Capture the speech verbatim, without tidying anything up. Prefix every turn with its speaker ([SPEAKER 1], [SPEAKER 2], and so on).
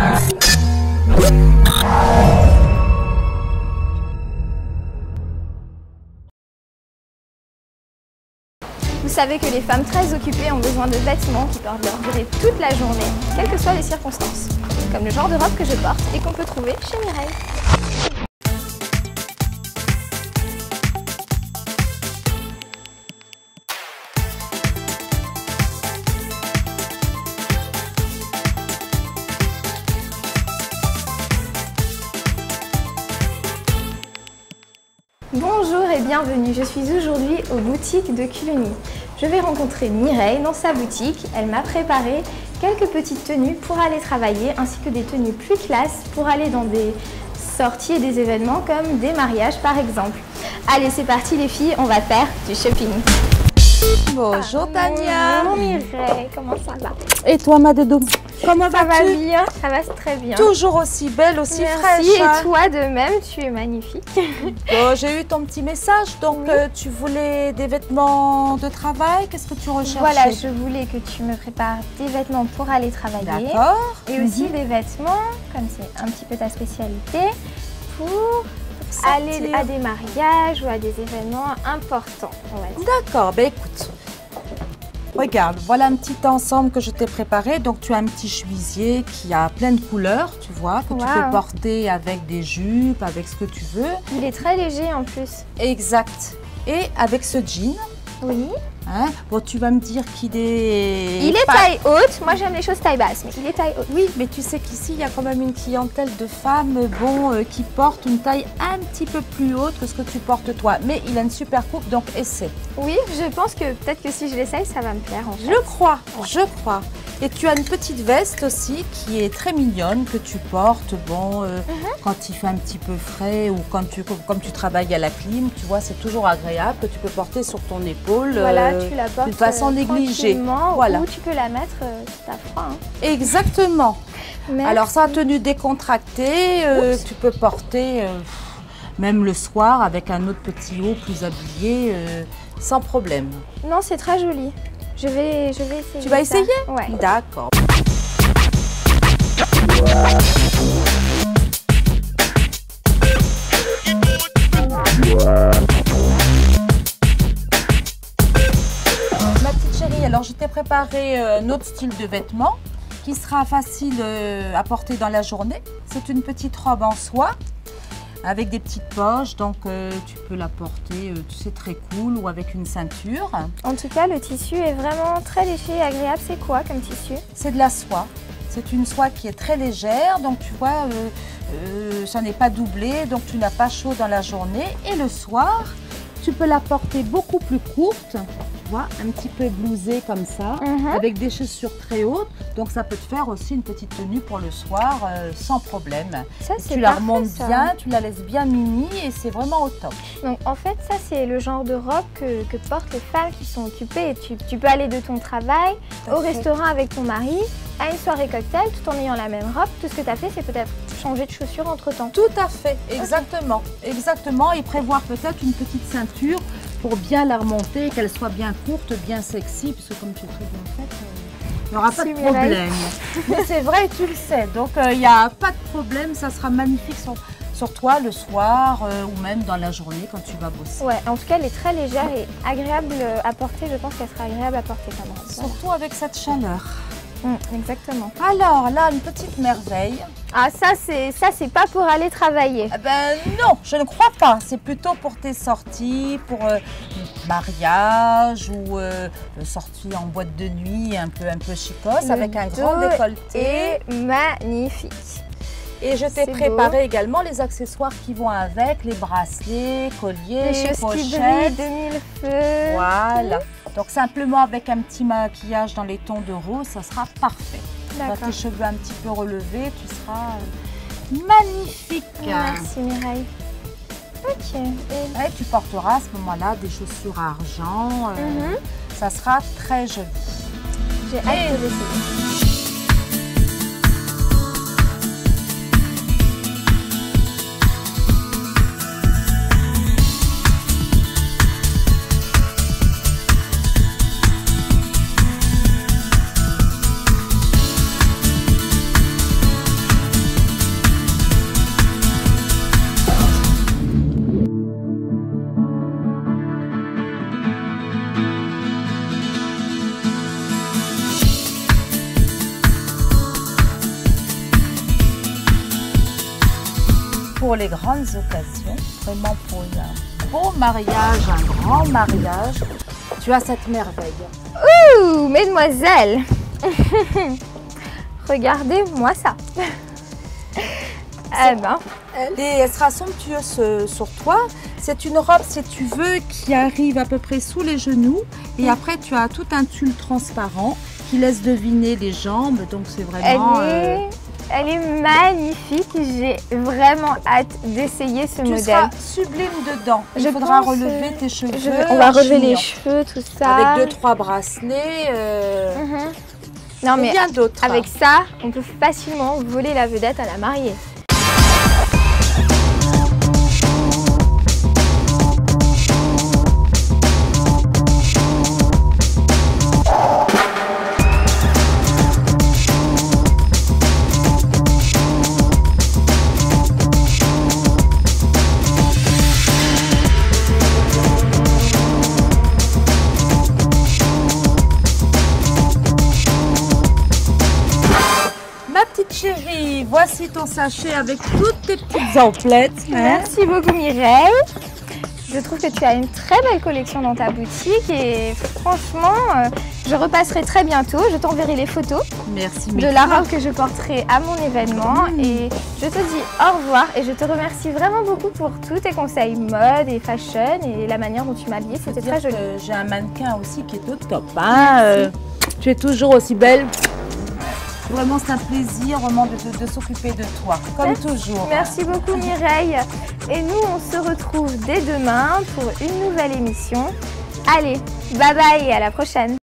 [SPEAKER 1] Vous savez que les femmes très occupées ont besoin de vêtements qui peuvent leur durer toute la journée, quelles que soient les circonstances. Comme le genre de robe que je porte et qu'on peut trouver chez Mireille. Bonjour et bienvenue, je suis aujourd'hui aux boutiques de Cluny. Je vais rencontrer Mireille dans sa boutique. Elle m'a préparé quelques petites tenues pour aller travailler ainsi que des tenues plus classe pour aller dans des sorties et des événements comme des mariages par exemple. Allez, c'est parti les filles, on va faire du shopping.
[SPEAKER 2] Bonjour Tania.
[SPEAKER 1] Bonjour Mireille, comment ça va?
[SPEAKER 2] Et toi ma dodo? Comment vas-tu?
[SPEAKER 1] Ça va bien, ça va très bien.
[SPEAKER 2] Toujours aussi belle, aussi
[SPEAKER 1] Merci,
[SPEAKER 2] fraîche. Hein?
[SPEAKER 1] Et toi de même, tu es magnifique.
[SPEAKER 2] Bon, j'ai eu ton petit message, donc oui. euh, tu voulais des vêtements de travail, qu'est-ce que tu recherchais?
[SPEAKER 1] Voilà, je voulais que tu me prépares des vêtements pour aller travailler.
[SPEAKER 2] D'accord.
[SPEAKER 1] Et aussi mm-hmm. des vêtements, comme c'est un petit peu ta spécialité, pour aller à des mariages ou à des événements importants, on va dire.
[SPEAKER 2] D'accord, ben écoute. Regarde, voilà un petit ensemble que je t'ai préparé. Donc, tu as un petit chemisier qui a plein de couleurs, tu vois, que wow. tu peux porter avec des jupes, avec ce que tu veux.
[SPEAKER 1] Il est très léger en plus.
[SPEAKER 2] Exact. Et avec ce jean.
[SPEAKER 1] Oui.
[SPEAKER 2] Hein, bon, tu vas me dire qu'il est...
[SPEAKER 1] Il est taille haute. Moi, j'aime les choses taille basse, mais il est taille haute.
[SPEAKER 2] Oui, mais tu sais qu'ici, il y a quand même une clientèle de femmes bon, euh, qui portent une taille un petit peu plus haute que ce que tu portes toi. Mais il a une super coupe, donc essaie.
[SPEAKER 1] Oui, je pense que peut-être que si je l'essaye, ça va me plaire en fait.
[SPEAKER 2] Je crois, ouais. je crois. Et tu as une petite veste aussi qui est très mignonne, que tu portes bon, euh, uh-huh. quand il fait un petit peu frais ou quand tu, comme tu travailles à la clim, tu vois, c'est toujours agréable, que tu peux porter sur ton épaule.
[SPEAKER 1] Voilà,
[SPEAKER 2] euh,
[SPEAKER 1] tu la portes
[SPEAKER 2] de façon négligée.
[SPEAKER 1] Voilà. Ou tu peux la mettre euh, si t'as froid. Hein.
[SPEAKER 2] Exactement.
[SPEAKER 1] Merci.
[SPEAKER 2] Alors ça, tenue décontractée, euh, tu peux porter euh, même le soir avec un autre petit haut plus habillé, euh, sans problème.
[SPEAKER 1] Non, c'est très joli. Je vais, je vais essayer.
[SPEAKER 2] Tu vas essayer?
[SPEAKER 1] Ouais.
[SPEAKER 2] D'accord. Ma petite chérie, alors je t'ai préparé un autre style de vêtements qui sera facile à porter dans la journée. C'est une petite robe en soie avec des petites poches, donc euh, tu peux la porter, euh, tu sais, très cool ou avec une ceinture.
[SPEAKER 1] En tout cas, le tissu est vraiment très léger et agréable. C'est quoi comme tissu?
[SPEAKER 2] C'est de la soie. C'est une soie qui est très légère, donc tu vois, euh, euh, ça n'est pas doublé, donc tu n'as pas chaud dans la journée. Et le soir, tu peux la porter beaucoup plus courte, tu vois, un petit peu blousée comme ça, mm-hmm. avec des chaussures très hautes. Donc ça peut te faire aussi une petite tenue pour le soir euh, sans problème.
[SPEAKER 1] Ça,
[SPEAKER 2] tu la remontes bien, tu la laisses bien mini et c'est vraiment au top.
[SPEAKER 1] Donc en fait, ça c'est le genre de robe que, que portent les femmes qui sont occupées. Et tu, tu peux aller de ton travail au restaurant avec ton mari, à une soirée cocktail tout en ayant la même robe. Tout ce que tu as fait, c'est peut-être changer de chaussures entre temps.
[SPEAKER 2] Tout à fait, exactement. Okay. Exactement. Et prévoir peut-être une petite ceinture pour bien la remonter, qu'elle soit bien courte, bien sexy, puisque comme tu es très bien faite, il n'y aura pas de problème. Mais c'est vrai, tu le sais. Donc il euh, n'y a pas de problème, ça sera magnifique sur, sur toi le soir euh, ou même dans la journée quand tu vas bosser.
[SPEAKER 1] Ouais, en tout cas, elle est très légère et agréable à porter. Je pense qu'elle sera agréable à porter comme robe.
[SPEAKER 2] Surtout avec cette chaleur.
[SPEAKER 1] Mmh, exactement.
[SPEAKER 2] Alors là, une petite merveille.
[SPEAKER 1] Ah, ça c'est ça c'est pas pour aller travailler.
[SPEAKER 2] Eh ben non, je ne crois pas. C'est plutôt pour tes sorties, pour euh, mariage ou euh, sorties en boîte de nuit, un peu un peu chicos, avec un grand décolleté.
[SPEAKER 1] Et magnifique.
[SPEAKER 2] Et je t'ai préparé beau. également les accessoires qui vont avec, les bracelets, colliers,
[SPEAKER 1] les choses
[SPEAKER 2] pochettes.
[SPEAKER 1] qui brillent de mille feux.
[SPEAKER 2] Voilà. Donc simplement avec un petit maquillage dans les tons de rose, ça sera parfait. Avec tes cheveux un petit peu relevés, tu seras magnifique.
[SPEAKER 1] Merci Mireille. Ok.
[SPEAKER 2] Et, et tu porteras à ce moment-là des chaussures à argent. Euh, mm-hmm. Ça sera très joli.
[SPEAKER 1] J'ai hâte de l'essayer.
[SPEAKER 2] pour les grandes occasions, vraiment pour un beau mariage, un grand mariage, tu as cette merveille.
[SPEAKER 1] Ouh, mesdemoiselles. Regardez-moi ça. Eh ben.
[SPEAKER 2] Elle, est, elle sera somptueuse euh, sur toi. C'est une robe, si tu veux, qui arrive à peu près sous les genoux. Et après, tu as tout un tulle transparent qui laisse deviner les jambes. Donc, c'est vraiment...
[SPEAKER 1] Elle est, euh... elle est magnifique. J'ai vraiment hâte d'essayer ce
[SPEAKER 2] tu
[SPEAKER 1] modèle.
[SPEAKER 2] Tu seras sublime dedans. Il
[SPEAKER 1] je
[SPEAKER 2] faudra
[SPEAKER 1] pense,
[SPEAKER 2] relever tes cheveux.
[SPEAKER 1] Je, on va relever les cheveux, tout ça.
[SPEAKER 2] Avec deux, trois bracelets. Euh...
[SPEAKER 1] Mm-hmm. Non, mais
[SPEAKER 2] bien d'autres.
[SPEAKER 1] Avec ça, on peut facilement voler la vedette à la mariée.
[SPEAKER 2] Chérie, voici ton sachet avec toutes tes petites emplettes.
[SPEAKER 1] Merci beaucoup Mireille. Je trouve que tu as une très belle collection dans ta boutique et franchement, euh, je repasserai très bientôt. Je t'enverrai les photos
[SPEAKER 2] Merci,
[SPEAKER 1] de la robe que je porterai à mon événement. Mmh. Et je te dis au revoir et je te remercie vraiment beaucoup pour tous tes conseils mode et fashion et la manière dont tu m'as habillée. C'était très joli.
[SPEAKER 2] J'ai un mannequin aussi qui est au top. Hein, euh, tu es toujours aussi belle. Vraiment, c'est un plaisir vraiment de, de, de s'occuper de toi, comme
[SPEAKER 1] Merci.
[SPEAKER 2] toujours.
[SPEAKER 1] Merci beaucoup Mireille. Et nous, on se retrouve dès demain pour une nouvelle émission. Allez, bye bye et à la prochaine.